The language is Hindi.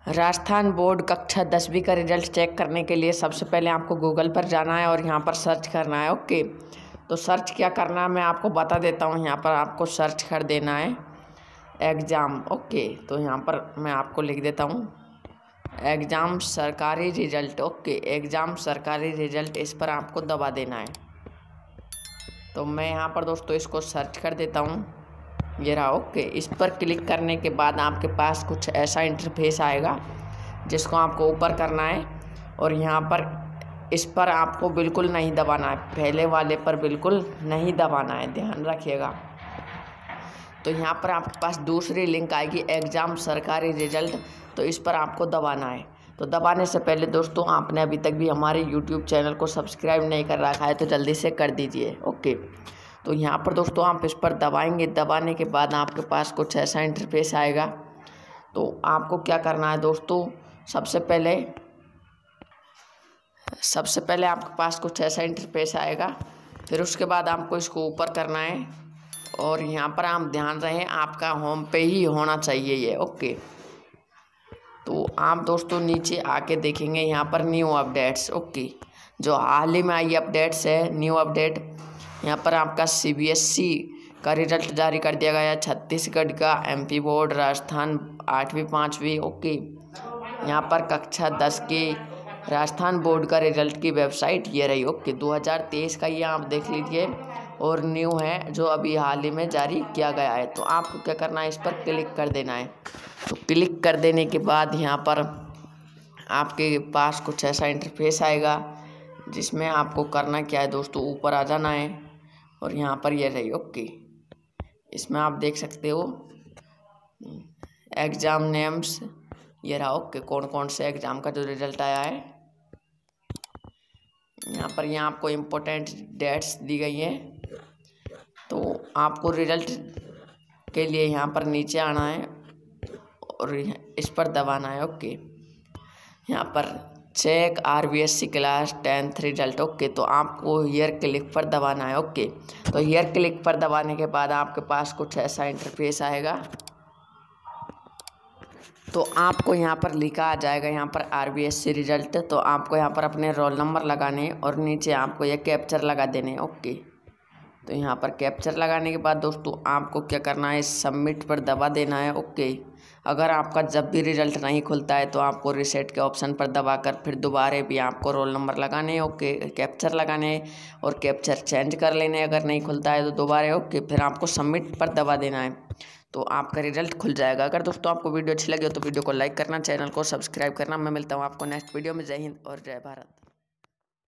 राजस्थान बोर्ड कक्षा 10वीं का रिजल्ट चेक करने के लिए सबसे पहले आपको गूगल पर जाना है और यहाँ पर सर्च करना है। ओके, तो सर्च क्या करना है मैं आपको बता देता हूँ। यहाँ पर आपको सर्च कर देना है एग्ज़ाम। ओके, तो यहाँ पर मैं आपको लिख देता हूँ एग्ज़ाम सरकारी रिजल्ट। ओके, एग्ज़ाम सरकारी रिजल्ट, इस पर आपको दबा देना है। तो मैं यहाँ पर दोस्तों इसको सर्च कर देता हूँ, ये रहा। ओके, इस पर क्लिक करने के बाद आपके पास कुछ ऐसा इंटरफेस आएगा जिसको आपको ऊपर करना है और यहाँ पर इस पर आपको बिल्कुल नहीं दबाना है, पहले वाले पर बिल्कुल नहीं दबाना है, ध्यान रखिएगा। तो यहाँ पर आपके पास दूसरी लिंक आएगी एग्ज़ाम सरकारी रिजल्ट, तो इस पर आपको दबाना है। तो दबाने से पहले दोस्तों आपने अभी तक भी हमारे YouTube चैनल को सब्सक्राइब नहीं कर रखा है तो जल्दी से कर दीजिए। ओके, तो यहाँ पर दोस्तों आप इस पर दबाएंगे, दबाने के बाद आपके पास कुछ ऐसा इंटरफेस आएगा। तो आपको क्या करना है दोस्तों, सबसे पहले आपके पास कुछ ऐसा इंटरफेस आएगा, फिर उसके बाद आपको इसको ऊपर करना है और यहाँ पर आप ध्यान रहे आपका होम पे ही होना चाहिए ये। ओके, तो आप दोस्तों नीचे आके देखेंगे यहाँ पर न्यू अपडेट्स। ओके, जो हाल ही में आई अपडेट्स है, न्यू अपडेट, यहाँ पर आपका CBSE का रिजल्ट जारी कर दिया गया है, छत्तीसगढ़ का, MP बोर्ड, राजस्थान 8वीं 5वीं। ओके, यहाँ पर कक्षा 10 के राजस्थान बोर्ड का रिजल्ट की वेबसाइट ये रही। ओके, 2023 का ये आप देख लीजिए और न्यू है जो अभी हाल ही में जारी किया गया है। तो आपको क्या करना है, इस पर क्लिक कर देना है। तो क्लिक कर देने के बाद यहाँ पर आपके पास कुछ ऐसा इंटरफेस आएगा जिसमें आपको करना क्या है दोस्तों, ऊपर आ जाना है और यहाँ पर ये रही। ओके, इसमें आप देख सकते हो एग्ज़ाम नेम्स, ये रहा। ओके, कौन कौन से एग्ज़ाम का जो रिजल्ट आया है यहाँ आपको इम्पोर्टेंट डेट्स दी गई हैं। तो आपको रिजल्ट के लिए यहाँ पर नीचे आना है और इस पर दबाना है। ओके, यहाँ पर check RBSE class 10th result. Okay, तो आपको हियर क्लिक पर दबाना है। ओके, तो हियर क्लिक पर दबाने के बाद आपके पास कुछ ऐसा इंटरफेस आएगा। तो आपको यहाँ पर लिखा आ जाएगा यहाँ पर RBSE रिजल्ट। तो आपको यहाँ पर अपने रोल नंबर लगाने और नीचे आपको ये कैप्चर लगा देने। ओके, तो यहाँ पर कैप्चर लगाने के बाद दोस्तों आपको क्या करना है, सबमिट पर दबा देना है। ओके, अगर आपका जब भी रिजल्ट नहीं खुलता है तो आपको रीसेट के ऑप्शन पर दबाकर फिर दोबारा भी आपको रोल नंबर लगाने। ओके, कैप्चर लगाने और कैप्चर चेंज कर लेने, अगर नहीं खुलता है तो दोबारा। ओके, फिर आपको सबमिट पर दबा देना है, तो आपका रिजल्ट खुल जाएगा। अगर दोस्तों आपको वीडियो अच्छी लगी हो तो वीडियो को लाइक करना, चैनल को सब्सक्राइब करना। मैं मिलता हूँ आपको नेक्स्ट वीडियो में। जय हिंद और जय भारत।